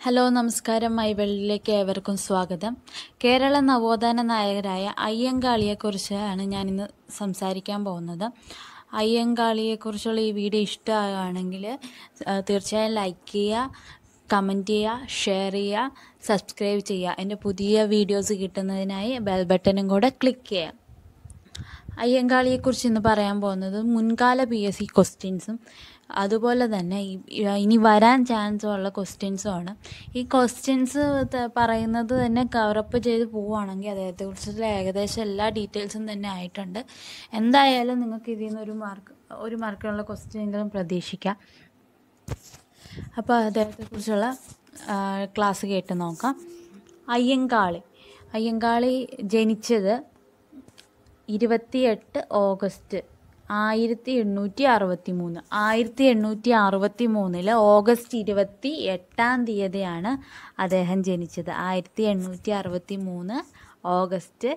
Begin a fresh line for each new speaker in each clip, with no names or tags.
Hello നമസ്കാരം. മൈവേൾഡിലേക്ക് ഏവർക്കും സ്വാഗതം. കേരള നവോത്ഥാന നായകരായ അയ്യങ്കാളിയെക്കുറിച്ചാണ് ഞാനിന്ന് സംസാരിക്കാൻ പോകുന്നത്. അയ്യങ്കാളിയെക്കുറിച്ചുള്ള ഈ വീഡിയോ ഇഷ്ടമാണെങ്കിൽ തീർച്ചയായും ലൈക്ക് ചെയ്യുക, കമൻറ്റ് ചെയ്യുക, ഷെയർ ചെയ്യുക, സബ്സ്ക്രൈബ് ചെയ്യുക. എൻ്റെ പുതിയ വീഡിയോസ് കിട്ടുന്നതിനായി ബെൽ ബട്ടണും കൂടെ ക്ലിക്ക് ചെയ്യുക. അയ്യങ്കാളിയെക്കുറിച്ച് ഇന്ന് പറയാൻ പോകുന്നത് മുൻകാല PSC ക്വസ്റ്റ്യൻസും അതുപോലെ തന്നെ ഇനി വരാൻ ചാൻസ് ഉള്ള ക്വസ്റ്റ്യൻസുമാണ്. ഈ ക്വസ്റ്റ്യൻസ് പറയുന്നത് തന്നെ കവറപ്പ് ചെയ്ത് പോവുകയാണെങ്കിൽ അദ്ദേഹത്തെക്കുറിച്ചുള്ള ഏകദേശം എല്ലാ ഡീറ്റെയിൽസും തന്നെ ആയിട്ടുണ്ട്. എന്തായാലും നിങ്ങൾക്ക് ഇതിൽ നിന്ന് ഒരു മാർക്കിനുള്ള ക്വസ്റ്റ്യനെങ്കിലും പ്രതീക്ഷിക്കാം. അപ്പോൾ അദ്ദേഹത്തെക്കുറിച്ചുള്ള ക്ലാസ് കേട്ട് നോക്കാം. അയ്യങ്കാളി ജനിച്ചത് 28 ഓഗസ്റ്റ് 1863. 1863 ഓഗസ്റ്റ് 28 തീയതിയാണ് അദ്ദേഹം ജനിച്ചത്. 1863 ഓഗസ്റ്റ്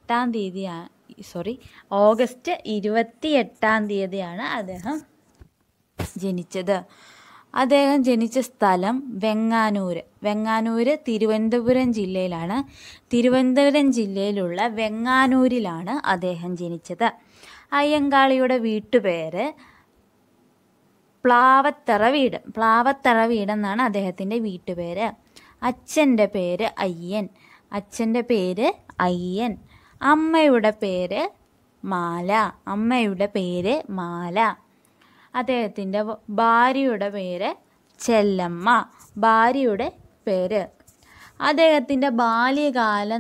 28 തീയതിയാണ് അദ്ദേഹം ജനിച്ചത്. അദ്ദേഹം ജനിച്ച സ്ഥലം വെങ്ങാനൂര് തിരുവനന്തപുരം ജില്ലയിലാണ്. തിരുവനന്തപുരം ജില്ലയിലുള്ള വെങ്ങാനൂരിലാണ് അദ്ദേഹം ജനിച്ചത്. അയ്യങ്കാളിയുടെ വീട്ടുപേര് പ്ലാവത്തറ വീടെന്നാണ് അദ്ദേഹത്തിൻ്റെ വീട്ടുപേര്. അച്ഛൻ്റെ പേര് അയ്യൻ. അമ്മയുടെ പേര് മാല. അദ്ദേഹത്തിൻ്റെ ഭാര്യയുടെ പേര് ചെല്ലമ്മ. അദ്ദേഹത്തിൻ്റെ ബാല്യകാല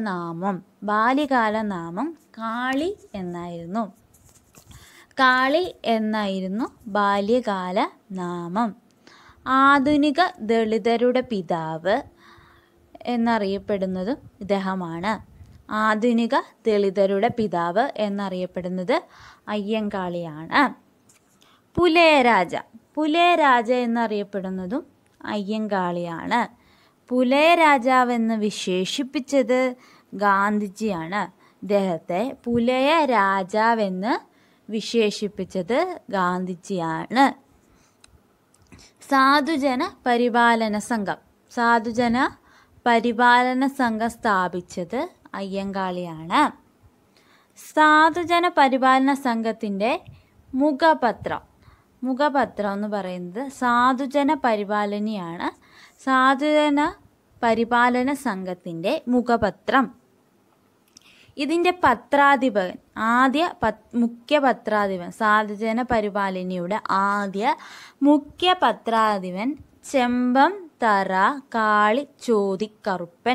നാമം കാളി എന്നായിരുന്നു ബാല്യകാല നാമം. ആധുനിക ദളിതരുടെ പിതാവ് എന്നറിയപ്പെടുന്നതും ഇദ്ദേഹമാണ്. അയ്യങ്കാളിയാണ്. പുലയരാജ എന്നറിയപ്പെടുന്നതും അയ്യങ്കാളിയാണ്. പുലയരാജാവെന്ന് വിശേഷിപ്പിച്ചത് ഗാന്ധിജിയാണ്. ഇദ്ദേഹത്തെ പുലയരാജാവെന്ന് വിശേഷിപ്പിച്ചത് ഗാന്ധിജിയാണ്. സാധുജന പരിപാലന സംഘം സ്ഥാപിച്ചത് അയ്യങ്കാളിയാണ്. സാധുജന പരിപാലന സംഘത്തിൻ്റെ മുഖപത്രം എന്ന് പറയുന്നത് സാധുജന പരിപാലനയാണ്. സാധുജന പരിപാലന സംഘത്തിൻ്റെ മുഖപത്രം. ഇതിൻ്റെ മുഖ്യ പത്രാധിപൻ സാധുജന പരിപാലനയുടെ ആദ്യ മുഖ്യ പത്രാധിപൻ ചെമ്പംതറ കാളിചോതിക്കറുപ്പൻ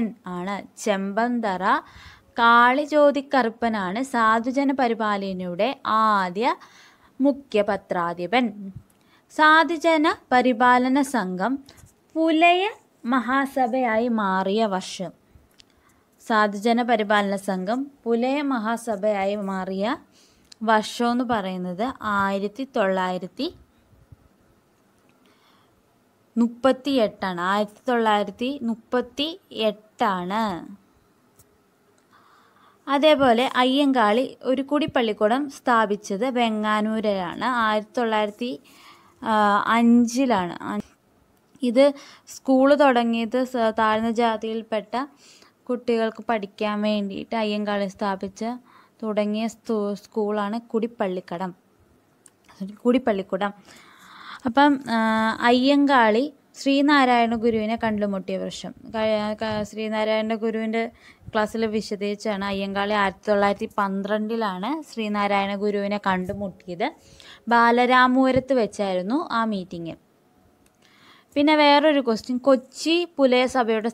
ആണ്. സാധുജന പരിപാലനയുടെ ആദ്യ മുഖ്യ പത്രാധിപൻ. സാധുജന പരിപാലന സംഘം പുലയ മഹാസഭയായി മാറിയ വർഷം. എന്ന് പറയുന്നത് 1938 1938. അതേപോലെ അയ്യങ്കാളി ഒരു കുടിപ്പള്ളിക്കൂടം സ്ഥാപിച്ചത് വെങ്ങാനൂരിലാണ്. 1905. ഇത് സ്കൂള് തുടങ്ങിയത് താഴ്ന്ന ജാതിയിൽപ്പെട്ട കുട്ടികൾക്ക് പഠിക്കാൻ വേണ്ടിയിട്ട് അയ്യങ്കാളി തുടങ്ങിയ സ്കൂളാണ് കുടിപ്പള്ളിക്കൂടം. അപ്പം അയ്യങ്കാളി ശ്രീനാരായണ ഗുരുവിനെ കണ്ടുമുട്ടിയ വർഷം. ശ്രീനാരായണ ഗുരുവിൻ്റെ ക്ലാസ്സിൽ വിശദീകരിച്ചാണ്. അയ്യങ്കാളി 1912 ശ്രീനാരായണ ഗുരുവിനെ കണ്ടുമുട്ടിയത്. ബാലരാമപുരത്ത് വെച്ചായിരുന്നു ആ മീറ്റിംഗ്. പിന്നെ വേറൊരു ക്വസ്റ്റ്യൻ, കൊച്ചി പുലയ സഭയുടെ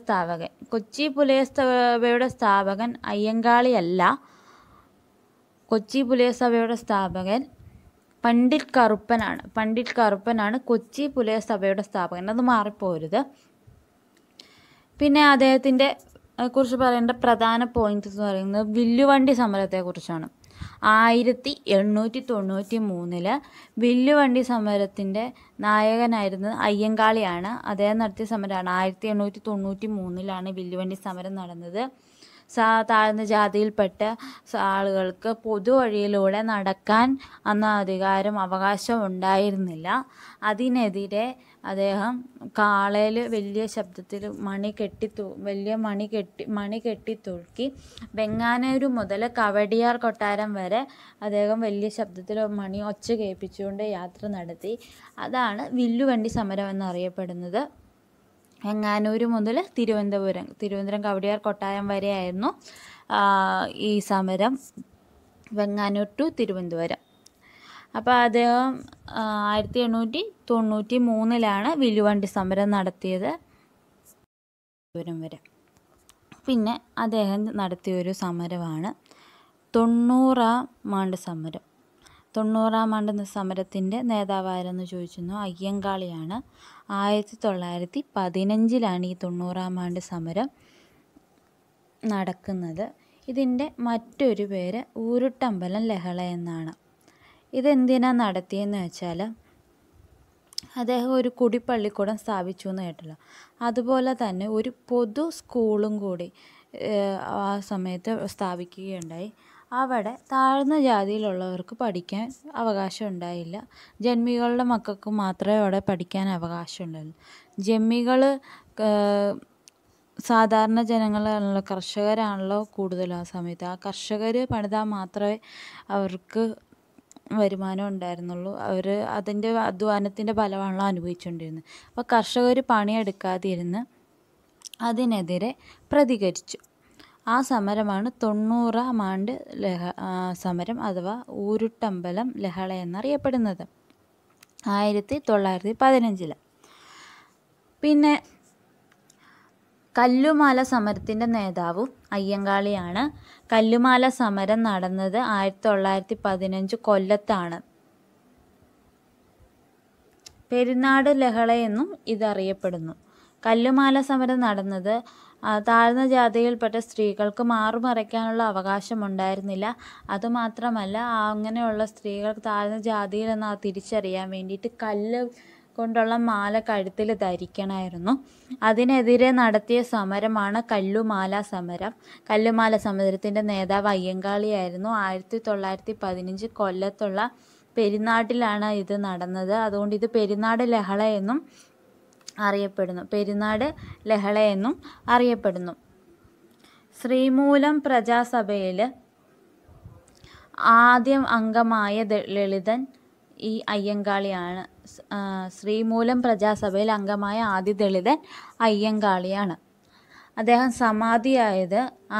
സ്ഥാപകൻ അയ്യങ്കാളിയല്ല. കൊച്ചി പുലയ സഭയുടെ സ്ഥാപകൻ പണ്ഡിറ്റ് കറുപ്പനാണ് കൊച്ചി പുലയ സഭയുടെ സ്ഥാപകൻ. അത് മാറിപ്പോരുത്. പിന്നെ അദ്ദേഹത്തിൻ്റെ കുറിച്ച് പറയേണ്ട പ്രധാന പോയിന്റ് എന്ന് പറയുന്നത് വില്ലുവണ്ടി സമരത്തെക്കുറിച്ചാണ്. 1893 വില്ലുവണ്ടി സമരത്തിൻ്റെ നായകനായിരുന്നത് അയ്യങ്കാളിയാണ്. അദ്ദേഹം നടത്തിയ സമരമാണ്. 1893 വില്ലുവണ്ടി സമരം നടന്നത്. താഴ്ന്ന ജാതിയിൽപ്പെട്ട ആളുകൾക്ക് പൊതുവഴിയിലൂടെ നടക്കാൻ അന്ന് അവകാശം ഉണ്ടായിരുന്നില്ല. അതിനെതിരെ അദ്ദേഹം കാളയിൽ വലിയ ശബ്ദത്തിൽ മണി കെട്ടിത്തൂക്കി വെങ്ങാനൂർ മുതൽ കവടിയാർ കൊട്ടാരം വരെ അദ്ദേഹം വലിയ ശബ്ദത്തിൽ ഒച്ച കേൾപ്പിച്ചുകൊണ്ട് യാത്ര നടത്തി. അതാണ് വില്ലുവണ്ടി സമരം എന്നറിയപ്പെടുന്നത്. വെങ്ങാനൂർ മുതൽ തിരുവനന്തപുരം കവടിയാർ കൊട്ടാരം വരെയായിരുന്നു ഈ സമരം, വെങ്ങാനൂർ ടു തിരുവനന്തപുരം. അപ്പോൾ അദ്ദേഹം 1893 വില്ലുവണ്ടി സമരം നടത്തിയത് വരെ. പിന്നെ അദ്ദേഹം നടത്തിയൊരു സമരമാണ് 90-ാം ആണ്ട് സമരം. 90-ാം ആണ്ട് സമരത്തിൻ്റെ നേതാവാരെന്ന് ചോദിച്ചിരുന്നു. അയ്യങ്കാളിയാണ്. 1915 ഈ 90-ാം ആണ്ട് സമരം നടക്കുന്നത്. ഇതിൻ്റെ മറ്റൊരു പേര് ഊരുട്ടമ്പലം ലഹള എന്നാണ്. ഇതെന്തിനാണ് നടത്തിയെന്ന് വെച്ചാൽ അദ്ദേഹം ഒരു കുടിപ്പള്ളിക്കൂടം സ്ഥാപിച്ചു എന്ന് കേട്ടല്ലോ. അതുപോലെ തന്നെ ഒരു പൊതു സ്കൂളും കൂടി ആ സമയത്ത് സ്ഥാപിക്കുകയുണ്ടായി. അവിടെ താഴ്ന്ന ജാതിയിലുള്ളവർക്ക് പഠിക്കാൻ അവകാശം ഉണ്ടായില്ല. ജന്മികളുടെ മക്കൾക്ക് മാത്രമേ അവിടെ പഠിക്കാൻ അവകാശം ഉണ്ടായുള്ളൂ. ജന്മികൾ സാധാരണ ജനങ്ങളാണല്ലോ, കർഷകരാണല്ലോ കൂടുതലും ആ സമയത്ത്. ആ കർഷകർ പണിതാൽ മാത്രമേ അവർക്ക് വരുമാനം ഉണ്ടായിരുന്നുള്ളൂ. അവർ അതിൻ്റെ അധ്വാനത്തിൻ്റെ ഫലമാണല്ലോ അനുഭവിച്ചുകൊണ്ടിരുന്നത്. അപ്പോൾ കർഷകർ പണിയെടുക്കാതിരുന്ന് അതിനെതിരെ പ്രതികരിച്ചു. ആ സമരമാണ് 90-ാം ആണ്ട് സമരം അഥവാ ഊരുട്ടമ്പലം ലഹള എന്നറിയപ്പെടുന്നത്, 1915. പിന്നെ കല്ലുമാല സമരത്തിൻ്റെ നേതാവും അയ്യങ്കാളിയാണ്. കല്ലുമാല സമരം നടന്നത് 1915 കൊല്ലത്താണ്. പെരുന്നാട് ലഹളയെന്നും ഇതറിയപ്പെടുന്നു. കല്ലുമാല സമരം നടന്നത് താഴ്ന്ന ജാതിയിൽപ്പെട്ട സ്ത്രീകൾക്ക് മാറുമറയ്ക്കാനുള്ള അവകാശമുണ്ടായിരുന്നില്ല. അതുമാത്രമല്ല, അങ്ങനെയുള്ള സ്ത്രീകൾ താഴ്ന്ന ജാതിയിലെന്ന് തിരിച്ചറിയാൻ വേണ്ടിയിട്ട് കല്ല് കൊണ്ടുള്ള മാല കഴുത്തിൽ ധരിക്കണമായിരുന്നു. അതിനെതിരെ നടത്തിയ സമരമാണ് കല്ലുമാല സമരം. കല്ലുമാല സമരത്തിൻ്റെ നേതാവ് അയ്യങ്കാളിയായിരുന്നു. 1915 കൊല്ലത്തുള്ള പെരുന്നാട്ടിലാണ് ഇത് നടന്നത്. അതുകൊണ്ട് ഇത് പെരുന്നാട് ലഹള എന്നും അറിയപ്പെടുന്നു. ശ്രീമൂലം പ്രജാസഭയിൽ ആദ്യം അംഗമായ ലളിതൻ ഈ അയ്യങ്കാളിയാണ്. ശ്രീമൂലം പ്രജാസഭയിൽ അംഗമായ ആദ്യ ദളിതൻ അയ്യങ്കാളിയാണ്. അദ്ദേഹം സമാധിയായത്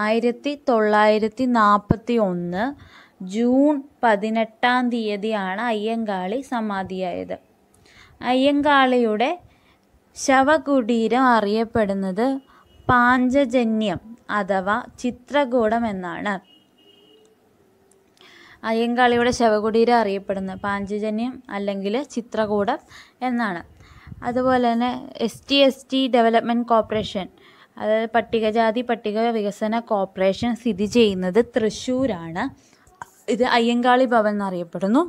1941 ജൂൺ 18 അയ്യങ്കാളി സമാധിയായത്. അയ്യങ്കാളിയുടെ ശവകുടീരം അറിയപ്പെടുന്നത് പാഞ്ചജന്യം അഥവാ ചിത്രകൂടം എന്നാണ്. അയ്യങ്കാളിയുടെ ശവകുടീരം അറിയപ്പെടുന്നത് പാഞ്ചജന്യം അല്ലെങ്കിൽ ചിത്രകൂടം എന്നാണ്. അതുപോലെ തന്നെ ST ഡെവലപ്മെൻറ്റ് കോർപ്പറേഷൻ, അതായത് പട്ടികജാതി പട്ടിക വികസന കോർപ്പറേഷൻ സ്ഥിതി ചെയ്യുന്നത് തൃശ്ശൂരാണ്. ഇത് അയ്യങ്കാളി ഭവൻ എന്നറിയപ്പെടുന്നു.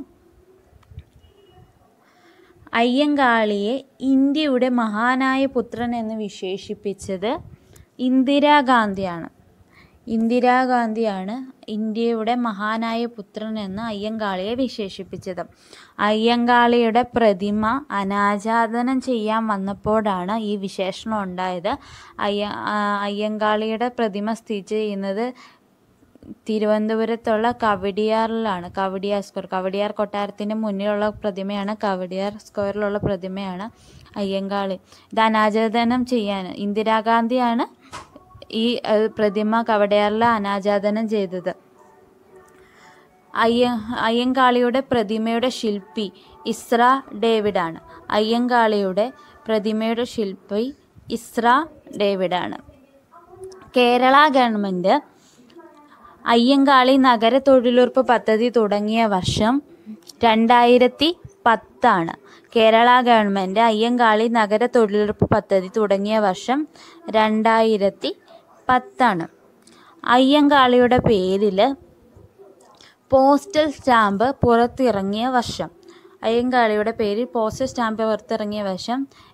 അയ്യങ്കാളിയെ ഇന്ത്യയുടെ മഹാനായ പുത്രൻ എന്ന് വിശേഷിപ്പിച്ചത് ഇന്ദിരാഗാന്ധിയാണ്. ഇന്ത്യയുടെ മഹാനായ പുത്രൻ എന്ന് അയ്യങ്കാളിയെ വിശേഷിപ്പിച്ചത്. അയ്യങ്കാളിയുടെ പ്രതിമ അനാച്ഛാദനം ചെയ്യാൻ വന്നപ്പോഴാണ് ഈ വിശേഷണം ഉണ്ടായത്. അയ്യങ്കാളിയുടെ പ്രതിമ സ്ഥിതി ചെയ്യുന്നത് തിരുവനന്തപുരത്തുള്ള കവടിയാറിലാണ്. കവടിയാർ കൊട്ടാരത്തിന് മുന്നിലുള്ള പ്രതിമയാണ്, കവടിയാർ സ്ക്വയറിലുള്ള പ്രതിമയാണ് അയ്യങ്കാളി. ഇത് അനാച്ഛാദനം ചെയ്യാൻ ഇന്ദിരാഗാന്ധിയാണ് ഈ പ്രതിമ കവടിയാറിൽ അനാച്ഛാദനം ചെയ്തത്. അയ്യങ്കാളിയുടെ പ്രതിമയുടെ ശില്പി ഇസ്ര ഡേവിഡാണ്. കേരള ഗവൺമെൻറ് അയ്യങ്കാളി നഗര തൊഴിലുറപ്പ് പദ്ധതി തുടങ്ങിയ വർഷം 2010. കേരള ഗവൺമെൻറ് അയ്യങ്കാളി നഗര തൊഴിലുറപ്പ് പദ്ധതി തുടങ്ങിയ വർഷം 2010. അയ്യങ്കാളിയുടെ പേരിൽ പോസ്റ്റൽ സ്റ്റാമ്പ് പുറത്തിറങ്ങിയ വർഷം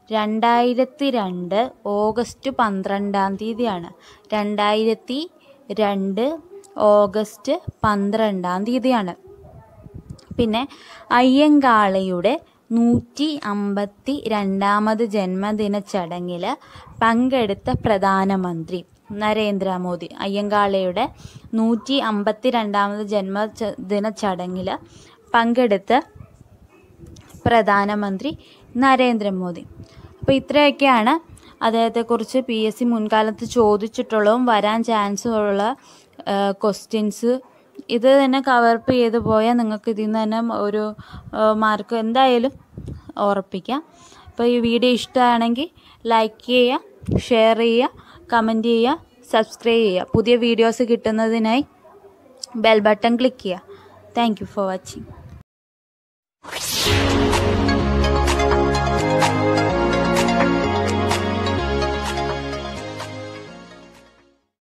2002 ഓഗസ്റ്റ് 12 2002 2 ഓഗസ്റ്റ് 12 പിന്നെ അയ്യങ്കാളിയുടെ 152ാമത് ജന്മദിന ചടങ്ങിൽ പങ്കെടുത്ത പ്രധാനമന്ത്രി നരേന്ദ്രമോദി. അയ്യങ്കാളിയുടെ 152ാമത് ജന്മദിന ചടങ്ങിൽ പങ്കെടുത്ത പ്രധാനമന്ത്രി നരേന്ദ്രമോദി. അപ്പോൾ ഇത്രയൊക്കെയാണ് അദ്ദേഹത്തെക്കുറിച്ച് PSC മുൻകാലത്ത് ചോദിച്ചിട്ടുള്ളതും വരാൻ ചാൻസ് ഉള്ള ക്വസ്റ്റ്യൻസ്. ഇത് തന്നെ കവറപ്പ് ചെയ്ത് പോയാൽ നിങ്ങൾക്ക് ഇതിൽ നിന്ന് തന്നെ ഒരു മാർക്ക് എന്തായാലും ഉറപ്പിക്കാം. അപ്പോൾ ഈ വീഡിയോ ഇഷ്ടമാണെങ്കിൽ ലൈക്ക് ചെയ്യുക, ഷെയർ ചെയ്യുക, കമൻറ്റ് ചെയ്യുക, സബ്സ്ക്രൈബ് ചെയ്യുക. പുതിയ വീഡിയോസ് കിട്ടുന്നതിനായി ബെൽ ബട്ടൺ ക്ലിക്ക് ചെയ്യുക. Thank you for watching.